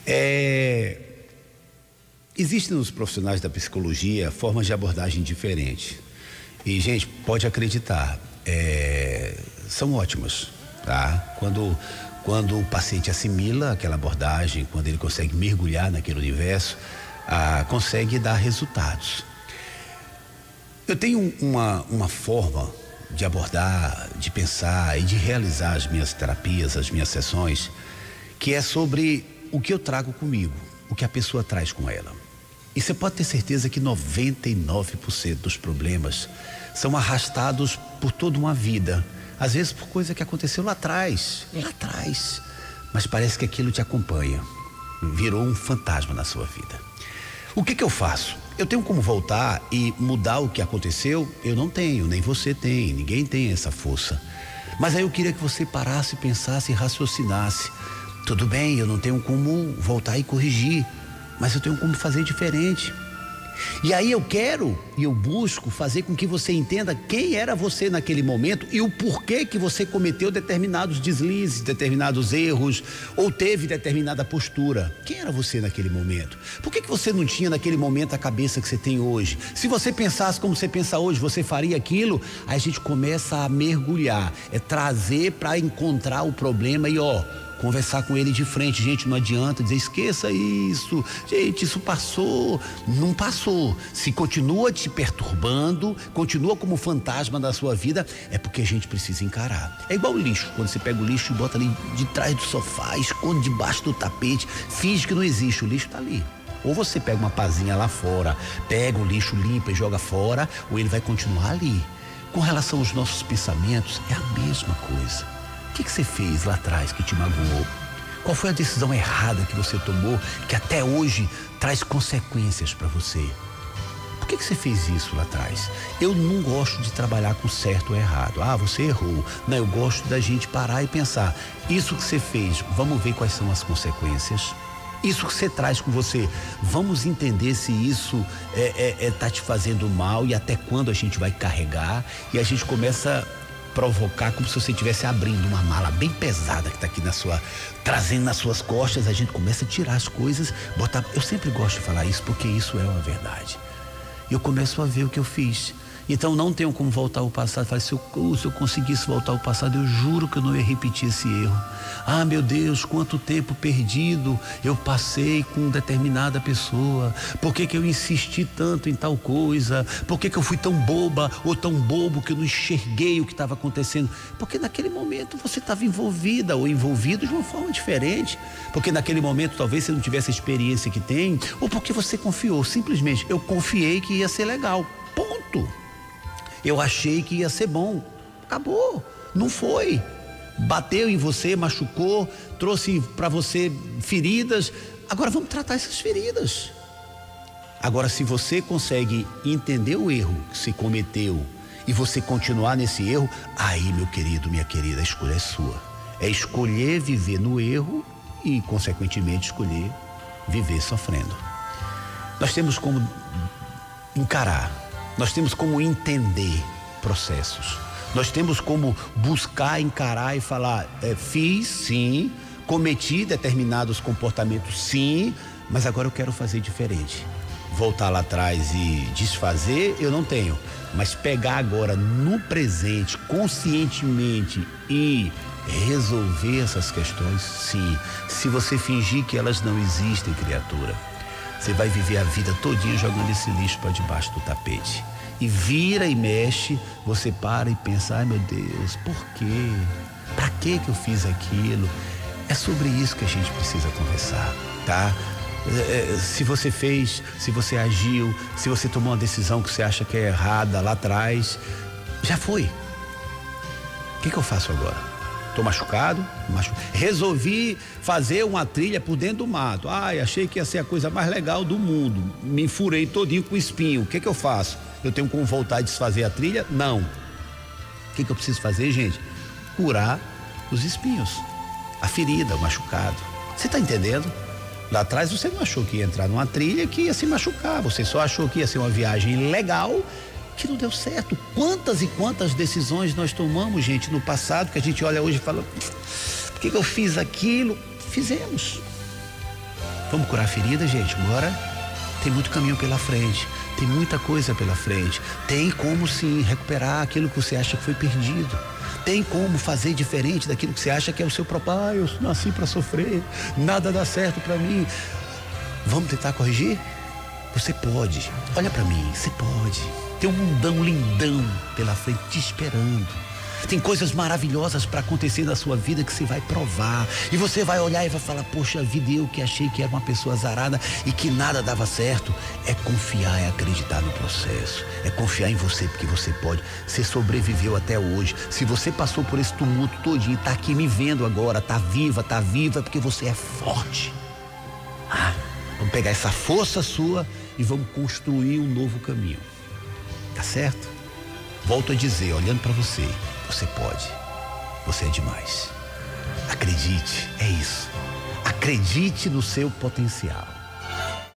Existem nos profissionais da psicologia formas de abordagem diferentes. E, gente, pode acreditar, são ótimas, tá? Quando o paciente assimila aquela abordagem, quando ele consegue mergulhar naquele universo, consegue dar resultados. Eu tenho uma forma de abordar, de pensar e de realizar as minhas terapias, as minhas sessões, que é sobre o que eu trago comigo, o que a pessoa traz com ela. E você pode ter certeza que 99% dos problemas são arrastados por toda uma vida, às vezes por coisa que aconteceu lá atrás, mas parece que aquilo te acompanha, virou um fantasma na sua vida. O que eu faço? Eu tenho como voltar e mudar o que aconteceu? Eu não tenho, nem você tem, ninguém tem essa força. Mas aí eu queria que você parasse, pensasse e raciocinasse. Tudo bem, eu não tenho como voltar e corrigir, mas eu tenho como fazer diferente. E aí eu quero e eu busco fazer com que você entenda quem era você naquele momento e o porquê que você cometeu determinados deslizes, determinados erros ou teve determinada postura. Quem era você naquele momento? Por que você não tinha naquele momento a cabeça que você tem hoje? Se você pensasse como você pensa hoje, você faria aquilo? Aí a gente começa a mergulhar, trazer para encontrar o problema e conversar com ele de frente. Gente, não adianta dizer esqueça isso, gente, isso passou. Não passou. Se continua te perturbando, continua como fantasma da sua vida, é porque a gente precisa encarar. É igual o lixo, quando você pega o lixo e bota ali de trás do sofá, esconde debaixo do tapete, finge que não existe, o lixo tá ali. Ou você pega uma pazinha lá fora, pega o lixo, limpa e joga fora, ou ele vai continuar ali. Com relação aos nossos pensamentos, é a mesma coisa. O que você fez lá atrás que te magoou? Qual foi a decisão errada que você tomou que até hoje traz consequências para você? Por que você fez isso lá atrás? Eu não gosto de trabalhar com certo ou errado. Você errou. Não, eu gosto da gente parar e pensar. Isso que você fez, vamos ver quais são as consequências. Isso que você traz com você, vamos entender se isso tá te fazendo mal e até quando a gente vai carregar. E a gente começa provocar como se você estivesse abrindo uma mala bem pesada que está aqui trazendo nas suas costas. A gente começa a tirar as coisas, botar. Eu sempre gosto de falar isso porque isso é uma verdade. Eu começo a ver o que eu fiz. Então não tenho como voltar ao passado. Falei, se eu conseguisse voltar ao passado, eu juro que eu não ia repetir esse erro. Meu Deus, quanto tempo perdido eu passei com determinada pessoa. Por que eu insisti tanto em tal coisa? Por que eu fui tão boba ou tão bobo que eu não enxerguei o que estava acontecendo? Porque naquele momento você estava envolvida ou envolvido de uma forma diferente. Porque naquele momento talvez você não tivesse a experiência que tem, ou porque você confiou. Simplesmente, eu confiei que ia ser legal. Ponto. Eu achei que ia ser bom. Acabou. Não foi. Bateu em você, machucou, trouxe para você feridas. Agora vamos tratar essas feridas. Agora, se você consegue entender o erro que se cometeu e você continuar nesse erro, aí, meu querido, minha querida, a escolha é sua. É escolher viver no erro e, consequentemente, escolher viver sofrendo. Nós temos como encarar. Nós temos como entender processos. Nós temos como buscar, encarar e falar, fiz, sim, cometi determinados comportamentos, sim, mas agora eu quero fazer diferente. Voltar lá atrás e desfazer, eu não tenho. Mas pegar agora no presente, conscientemente e resolver essas questões, sim. Se você fingir que elas não existem, criatura, você vai viver a vida todinha jogando esse lixo para debaixo do tapete. E vira e mexe, você para e pensa, meu Deus, por quê? Pra que eu fiz aquilo? É sobre isso que a gente precisa conversar, tá? Se você fez, se você agiu, se você tomou uma decisão que você acha que é errada lá atrás, já foi. O que eu faço agora? Tô machucado? Resolvi fazer uma trilha por dentro do mato. Achei que ia ser a coisa mais legal do mundo. Me furei todinho com espinho. O que eu faço? Eu tenho como voltar a desfazer a trilha? Não. O que eu preciso fazer, gente? Curar os espinhos, a ferida, o machucado. Você tá entendendo? Lá atrás você não achou que ia entrar numa trilha que ia se machucar. Você só achou que ia ser uma viagem legal que não deu certo. Quantas e quantas decisões nós tomamos, gente, no passado, que a gente olha hoje e fala, por que eu fiz aquilo? Fizemos. Vamos curar a ferida, gente? Bora? Tem muito caminho pela frente, tem muita coisa pela frente. Tem como sim recuperar aquilo que você acha que foi perdido. Tem como fazer diferente daquilo que você acha que é o seu propósito. Ah, eu nasci para sofrer, nada dá certo para mim. Vamos tentar corrigir? Você pode. Olha para mim, você pode. Tem um mundão lindão pela frente te esperando. Tem coisas maravilhosas para acontecer na sua vida que você vai provar. E você vai olhar e vai falar, poxa vida, eu que achei que era uma pessoa azarada e que nada dava certo. É confiar, é acreditar no processo. É confiar em você, porque você pode. Você sobreviveu até hoje. Se você passou por esse tumulto todinho, tá aqui me vendo agora, tá viva, é porque você é forte. Vamos pegar essa força sua e vamos construir um novo caminho. Tá certo? Volto a dizer, olhando para você, você pode. Você é demais. Acredite, é isso. Acredite no seu potencial.